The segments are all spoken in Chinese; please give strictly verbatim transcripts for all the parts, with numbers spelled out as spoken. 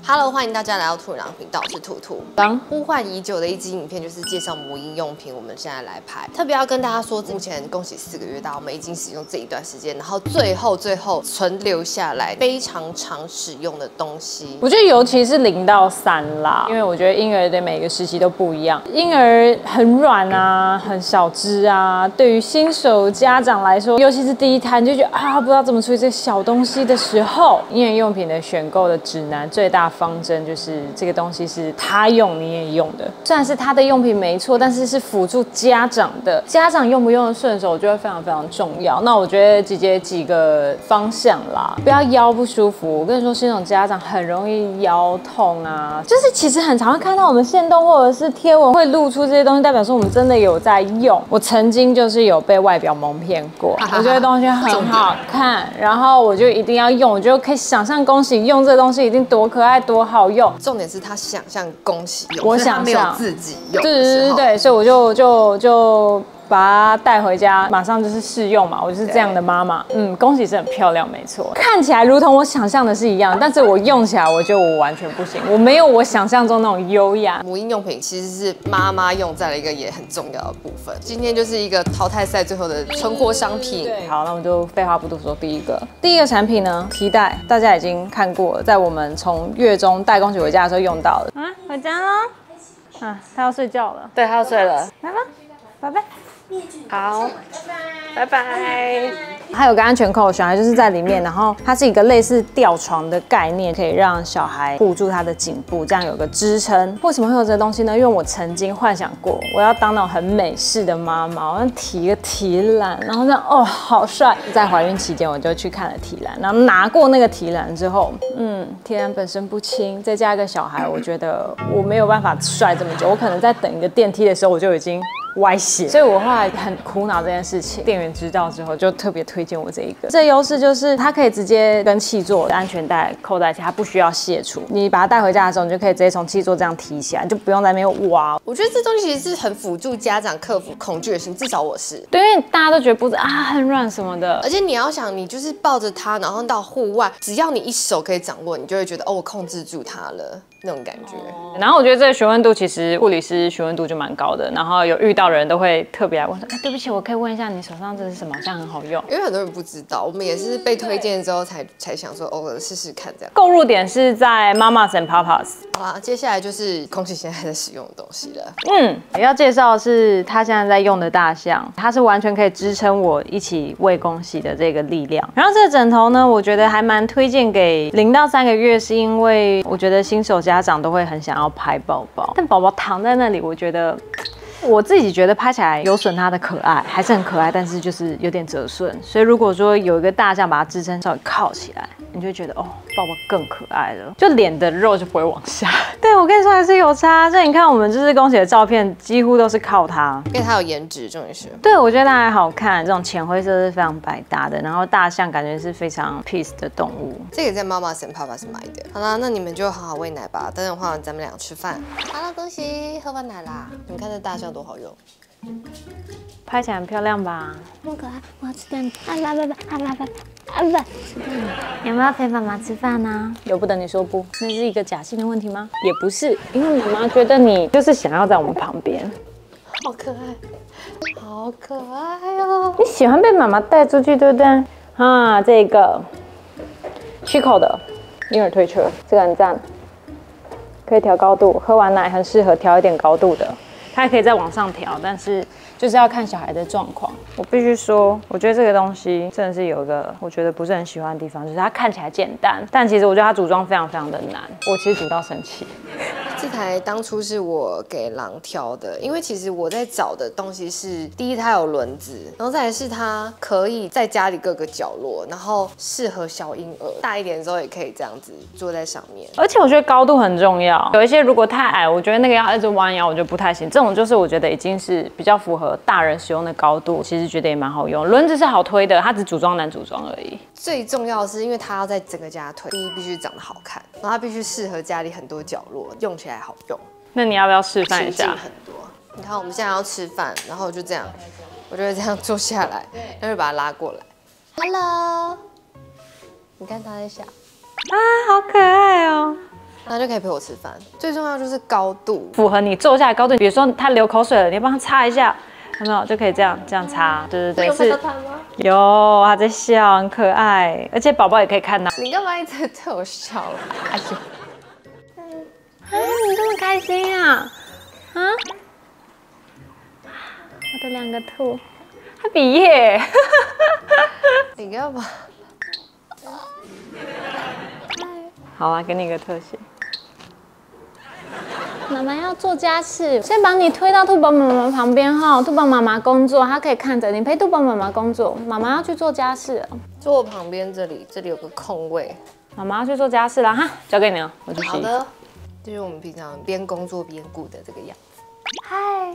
Hello， 欢迎大家来到兔女郎频道，我是兔兔。刚呼唤已久的一支影片就是介绍母婴用品，我们现在来拍。特别要跟大家说，目前恭喜四个月大，我们已经使用这一段时间，然后最后最后存留下来非常常使用的东西。 我觉得尤其是零到三啦，因为我觉得婴儿的每个时期都不一样。婴儿很软啊，很小只啊，对于新手家长来说，尤其是第一胎，你就觉得啊，不知道怎么处理这个小东西的时候，婴儿用品的选购的指南最大方针就是这个东西是他用你也用的，虽然是他的用品没错，但是是辅助家长的，家长用不用的顺手，我觉得非常非常重要。那我觉得姐姐几个方向啦，不要腰不舒服。我跟你说，新手家长很容易腰痛啊，就是其实很常会看到我们限动或者是贴文会露出这些东西，代表说我们真的有在用。我曾经就是有被外表蒙骗过，我觉得东西很好看，然后我就一定要用，我就可以想象恭喜用这个东西一定多可爱多好用。 重点是他想象恭喜用， 我想象没有自己用。 对对对对，所以我就就就。把它带回家，马上就是试用嘛。我就是这样的妈妈。嗯，恭喜是很漂亮，没错，看起来如同我想象的是一样，但是我用起来，我觉得我完全不行，我没有我想象中那种优雅。 母婴用品其实是妈妈用在了一个也很重要的部分。今天就是一个淘汰赛最后的存货商品。 对，好，那我们就废话不多说，第一个，第一个产品呢，提袋，大家已经看过了，在我们从月中带恭喜回家的时候用到了。啊，回家喽。啊，他要睡觉了。 对，他要睡了。 来吧，拜拜。 好，拜拜。 它有个安全扣，小孩就是在里面，然后它是一个类似吊床的概念，可以让小孩护住他的颈部，这样有个支撑。为什么会有这个东西呢？因为我曾经幻想过，我要当那种很美式的妈妈，我要提一个提篮，然后这样哦，好帅。在怀孕期间，我就去看了提篮，然后拿过那个提篮之后，嗯，提篮本身不轻，再加一个小孩，我觉得我没有办法帅这么久，我可能在等一个电梯的时候，我就已经歪斜，所以我后来很苦恼这件事情。店员知道之后，就特别推荐我这一个。这优势就是它可以直接跟气座的安全带扣在一起，它不需要卸除。你把它带回家的时候，你就可以直接从气座这样提起来，你就不用在那边挖。 我觉得这东西其实是很辅助家长克服恐惧的心，至少我是。 对，因为大家都觉得脖子啊很软什么的， 而且你要想，你就是抱着它，然后到户外，只要你一手可以掌握，你就会觉得哦，我控制住它了。那种感觉， 然后我觉得这个询问度其实护理师询问度就蛮高的，然后有遇到的人都会特别来问说，哎，对不起，我可以问一下你手上这是什么？好像很好用。 因为很多人不知道，我们也是被推荐之后才才想说，偶尔试试看这样。 购入点是在 Mamas and Papas。 好啦，接下来就是空气现在在使用的东西了。 嗯，要介绍的是他现在在用的大象，它是完全可以支撑我一起喂恭喜的这个力量。然后这个枕头呢，我觉得还蛮推荐给零到三个月，是因为我觉得新手家长都会很想要拍宝宝，但宝宝躺在那里，我觉得我自己觉得拍起来有损它的可爱，还是很可爱，但是就是有点折损。所以如果说有一个大象把它支撑稍微靠起来，你就会觉得哦，宝宝更可爱了，就脸的肉就不会往下。对，我跟你说还是有差。所以你看我们就是恭喜的照片，几乎都是靠它， 因为它有颜值，重点是。 对，我觉得它还好看，这种浅灰色是非常百搭的。然后大象感觉是非常 peace 的动物。 这个在妈妈神爸爸是买的。好啦，那你们就好好喂奶吧。等等换完咱们俩吃饭。好了，恭喜喝完奶啦！你们看这大象多好用。 拍起来很漂亮吧？ 好可爱，我要吃蛋。啊爸爸爸，啊爸爸啊爸，有没有陪妈妈吃饭呢？ 由不得你说不，那是一个假性的问题吗？也不是，因为妈妈觉得你就是想要在我们旁边。 好可爱，好可爱哦！ 你喜欢被妈妈带出去，对不对？啊，这个七口的婴儿推车，这个很赞，可以调高度，喝完奶很适合调一点高度的。它还可以再往上调，但是就是要看小孩的状况。我必须说，我觉得这个东西真的是有一个我觉得不是很喜欢的地方，就是它看起来简单，但其实我觉得它组装非常非常的难。我其实组到生气。 这台当初是我给狼挑的，因为其实我在找的东西是，第一它有轮子，然后再来是它可以在家里各个角落，然后适合小婴儿，大一点的时候也可以这样子坐在上面。 而且我觉得高度很重要，有一些如果太矮，我觉得那个要一直弯腰，我觉得不太行。这种就是我觉得已经是比较符合大人使用的高度，其实觉得也蛮好用。轮子是好推的，它只组装难组装而已。 最重要的是，因为它要在整个家推，第一必须长得好看，然后它必须适合家里很多角落，用起来好用。 那你要不要示范一下？ 很多。你看我们现在要吃饭，然后就这样，我就会这样坐下来，然后把它拉过来。Hello， 你看他在笑。 啊，好可爱哦。 那就可以陪我吃饭。最重要就是高度， 符合你坐下来高度。比如说他流口水了，你帮他擦一下，有没有？就可以这样这样擦。对对对，是。有，他在笑，很可爱，而且宝宝也可以看到。 你干嘛一直对我笑？哎呦， 嗯，啊，你这么开心啊？啊？我的两个兔，他比耶。 你干嘛？ 好啊，给你一个特写。妈妈要做家事，先把你推到兔宝妈妈旁边哈。兔宝妈妈工作，她可以看着你陪兔宝妈妈工作。妈妈要去做家事了， 坐我旁边这里，这里有个空位。 妈妈要去做家事了哈，交给你了，我去洗。 好的，这就是我们平常边工作边顾的这个样子。 嗨。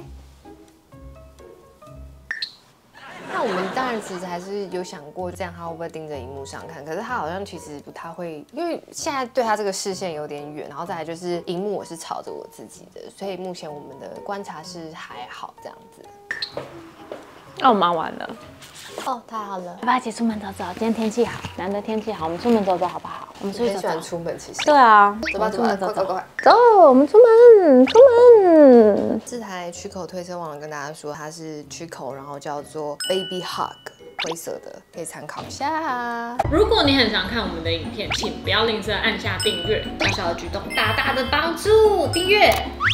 那我们当然其实还是有想过，这样他会不会盯着荧幕上看？可是他好像其实不太会，因为现在对他这个视线有点远，然后再来就是荧幕我是朝着我自己的，所以目前我们的观察是还好这样子。 那我忙完了。 哦，太好了， 要不要一起出门走走？今天天气好，难得天气好，我们出门走走好不好？我们出去走走。 很喜欢出门，其实。 对啊， 走吧走吧，快快快！ 走，我们出门，出门。 这台曲口推车忘了跟大家说，它是曲口，然后叫做 Baby Hug， 灰色的，可以参考一下。 如果你很常看我们的影片，请不要吝啬按下订阅，小小的举动大大的帮助。订阅。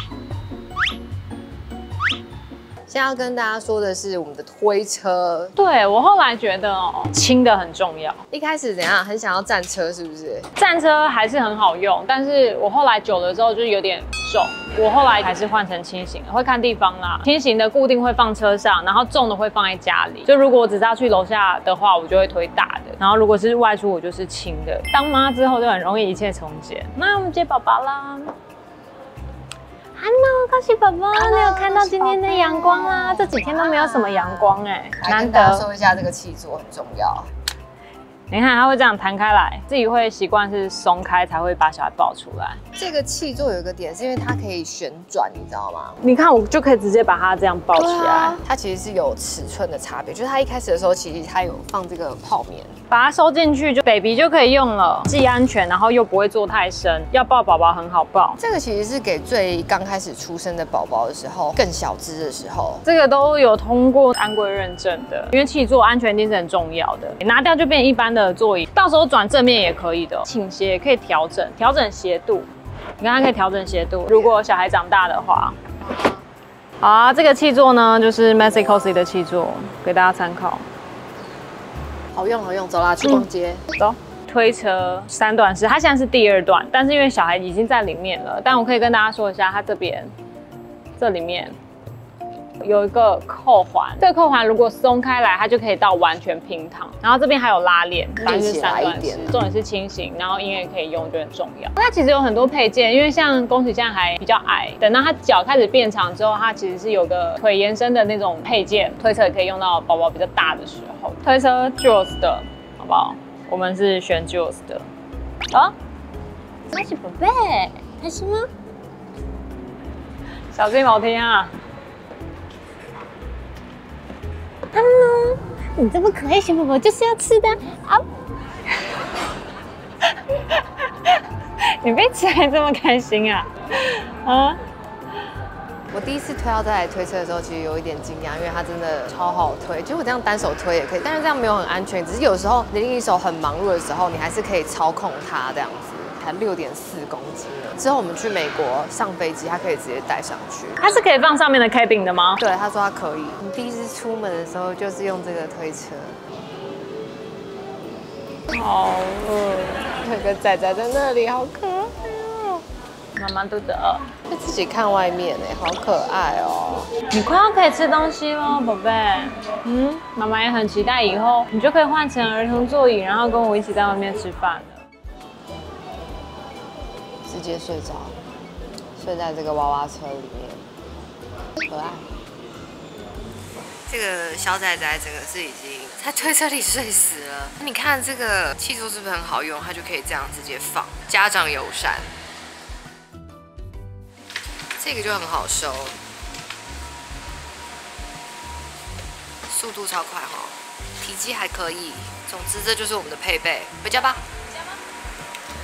现在要跟大家说的是我们的推车。 对，我后来觉得哦，轻的很重要。 一开始怎样，很想要战车，是不是？ 战车还是很好用，但是我后来久了之后就有点重，我后来还是换成轻型的，会看地方啦。轻型的固定会放车上，然后重的会放在家里。就如果我只是要去楼下的话，我就会推大的，然后如果是外出，我就是轻的。当妈之后就很容易一切从简。那我们接宝宝啦。Hello， 恭喜宝宝，你有看到今天的阳光啦？这几天都没有什么阳光哎， 难得。说一下这个气座很重要。 你看它会这样弹开来，自己会习惯是松开才会把小孩抱出来。 这个气座有一个点是因为它可以旋转，你知道吗？ 你看我就可以直接把它这样抱起来。啊、 它其实是有尺寸的差别，就是它一开始的时候其实它有放这个泡棉， 把它收进去就 baby 就可以用了，既安全，然后又不会做太深，要抱宝宝很好抱。 这个其实是给最刚开始出生的宝宝的时候，更小只的时候， 这个都有通过安规认证的，因为气座安全一定是很重要的。你拿掉就变一般的座椅，到时候转正面也可以的，倾斜也可以调整，调整斜度。你看它可以调整斜度，如果小孩长大的话。好啊，这个气座呢就是 Massey-Cosi 的气座，给大家参考。 好用好用，走啦，去逛街。 嗯、走。推车三段式，它现在是第二段，但是因为小孩已经在里面了，但我可以跟大家说一下，它这边这里面有一个扣环，这个扣环如果松开来，它就可以到完全平躺。然后这边还有拉链，反正是三段式，重点是轻型，然后婴儿可以用就很重要。它其实有很多配件，因为像恭喜现在还比较矮，等到他脚开始变长之后，它其实是有个腿延伸的那种配件，推车也可以用到宝宝比较大的时候。推车 Jules 的，好不好？我们是选 Jules 的。啊， 恭喜宝贝，开心吗？ 小心楼梯啊！ Hello， 你这么可爱，小宝宝就是要吃的啊！ 你被吃还这么开心啊？啊！ 我第一次推到这台推车的时候，其实有一点惊讶，因为它真的超好推。其实我这样单手推也可以，但是这样没有很安全。只是有时候你另一手很忙碌的时候，你还是可以操控它这样子。才六点四公斤呢。之后我们去美国上飞机，它可以直接带上去。 它是可以放上面的 cabin 的吗？ 对，他说它可以。你第一次出门的时候就是用这个推车。 好饿， 有个仔仔在那里，好可爱哦。 妈妈肚子饿， 会自己看外面哎，好可爱哦。 你快要可以吃东西了，宝贝。嗯，妈妈也很期待以后你就可以换成儿童座椅，然后跟我一起在外面吃饭了。 直接睡着，睡在这个娃娃车里面，可爱。这个小仔仔整个是已经在推车里睡死了。你看这个气座是不是很好用？它就可以这样直接放，家长友善。这个就很好收，速度超快哈，体积还可以。总之这就是我们的配备，回家吧。回家吧。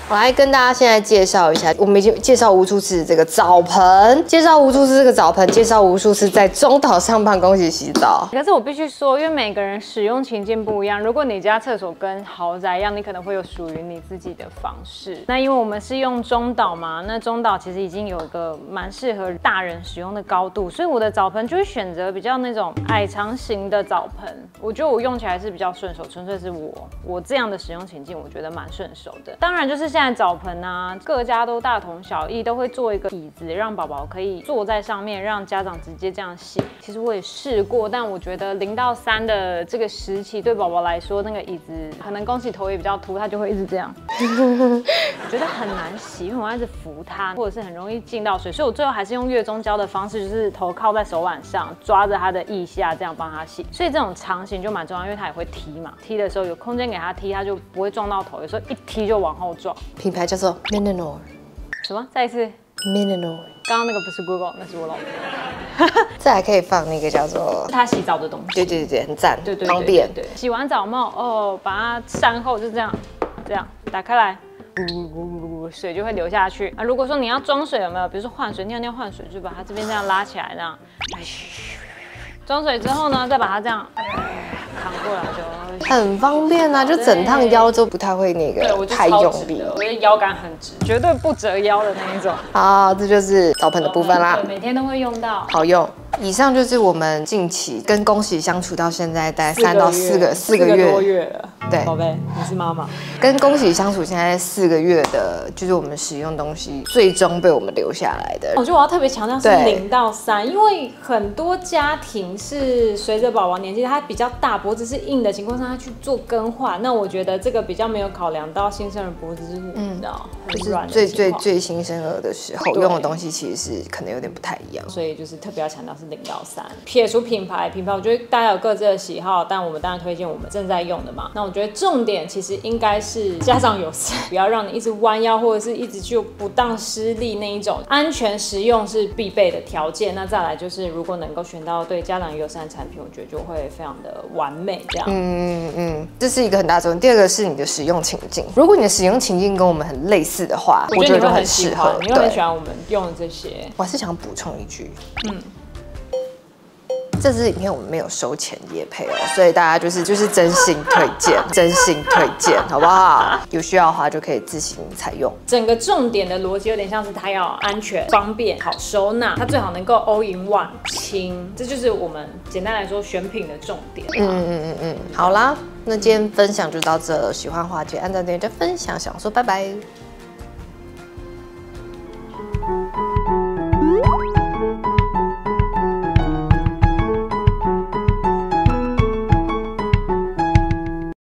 我来跟大家现在介绍一下，我们已经介绍无数次这个澡盆，介绍无数次这个澡盆，介绍无数次在中岛上办公洗洗澡。 可是我必须说，因为每个人使用情境不一样，如果你家厕所跟豪宅一样，你可能会有属于你自己的方式。那因为我们是用中岛嘛，那中岛其实已经有一个蛮适合大人使用的高度，所以我的澡盆就会选择比较那种矮长型的澡盆。我觉得我用起来是比较顺手，纯粹是我我这样的使用情境，我觉得蛮顺手的。当然就是。现在澡盆啊，各家都大同小异，都会做一个椅子，让宝宝可以坐在上面，让家长直接这样洗。其实我也试过，但我觉得零到三的这个时期，对宝宝来说，那个椅子可能恭喜头也比较凸，他就会一直这样，我觉得很难洗，因为我要一直扶他，或者是很容易进到水，所以我最后还是用月中胶的方式，就是头靠在手腕上，抓着他的腋下，这样帮他洗。所以这种长型就蛮重要，因为他也会踢嘛，踢的时候有空间给他踢，他就不会撞到头，有时候一踢就往后撞。 品牌叫做 Minanor， 什么？再一次 Minanor。 刚刚那个不是 Google， 那是我老婆。 这还可以放那个叫做他洗澡的东西。 对对对对，很赞， 对对方便。 对，洗完澡帽哦，把它善后就这样，这样打开来，水就会流下去啊。如果说你要装水，有没有？比如说换水，尿尿换水，就把它这边这样拉起来，这样。装水之后呢，再把它这样扛过来就很方便啊，就整趟腰都不太会那个太用力。 我觉得腰杆很直，绝对不折腰的那一种。 好，这就是澡盆的部分啦， 每天都会用到， 好用。以上就是我们近期跟恭喜相处到现在大概三到四个四个月多月了。 对， 宝贝，你是妈妈。 跟恭喜相处现在四个月的，就是我们使用东西最终被我们留下来的。 我觉得我要特别强调是零到三，因为很多家庭是随着宝宝年纪他比较大，脖子是硬的情况下，他去做更换。那我觉得这个比较没有考量到新生儿脖子是嗯， 就是最最最新生儿的时候用的东西，其实是可能有点不太一样。 所以就是特别要强调是零到三。撇除品牌，品牌我觉得大家有各自的喜好，但我们当然推荐我们正在用的嘛。那我觉得重点其实应该是家长友善，不要让你一直弯腰或者是一直就不当施力那一种。安全实用是必备的条件。那再来就是如果能够选到对家长友善的产品，我觉得就会非常的完美。这样， 嗯嗯，这是一个很大的重点。第二个是你的使用情境，如果你的使用情境跟我们很类似的话，我觉得就很适合， 你会很喜欢我们用的这些。 我还是想补充一句，嗯。这支影片我们没有收钱业配哦，所以大家就是就是真心推荐，真心推荐，好不好？有需要的话就可以自行采用。 整个重点的逻辑有点像是它要安全、方便、好收纳，它最好能够 all in one 轻，这就是我们简单来说选品的重点。 嗯嗯嗯嗯，好啦，那今天分享就到这了。喜欢的话记得按赞、订阅、加分享，想说拜拜。